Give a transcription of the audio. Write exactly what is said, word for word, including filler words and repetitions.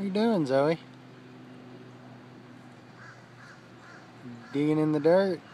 What are you doing, Zoe? Digging in the dirt?